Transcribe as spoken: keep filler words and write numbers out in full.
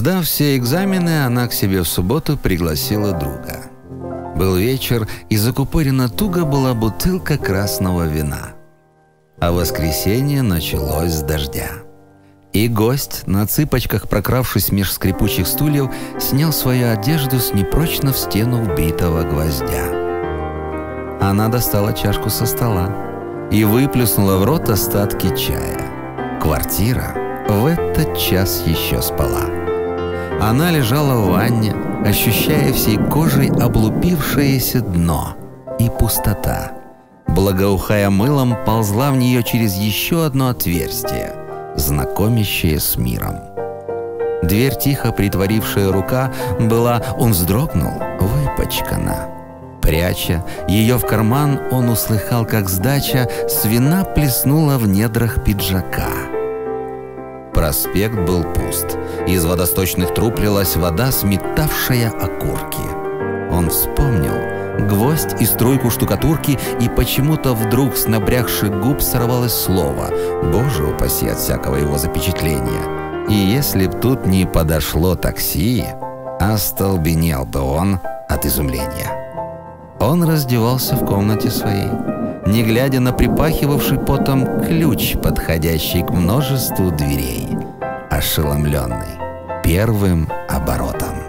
Сдав все экзамены, она к себе в субботу пригласила друга. Был вечер, и закупорена туго была бутылка красного вина. А воскресенье началось с дождя. И гость, на цыпочках прокравшись меж скрипучих стульев, снял свою одежду с непрочно в стену вбитого гвоздя. Она достала чашку со стола и выплеснула в рот остатки чая. Квартира в этот час еще спала. Она лежала в ванне, ощущая всей кожей облупившееся дно и пустота. Благоухая мылом, ползла в нее через еще одно отверстие, знакомящее с миром. Дверь, тихо притворившая рука, была, он вздрогнул, выпачкана. Пряча ее в карман, он услыхал, как сдача свина плеснула в недрах пиджака. Проспект был пуст. Из водосточных труб лилась вода, сметавшая окурки. Он вспомнил гвоздь и струйку штукатурки, и почему-то вдруг с набрякших губ сорвалось слово. Боже упаси от всякого его запечатления. И если б тут не подошло такси, остолбенел бы он от изумления. Он раздевался в комнате своей, не глядя на припахивавший потом ключ, подходящий к множеству дверей, ошеломленный первым оборотом.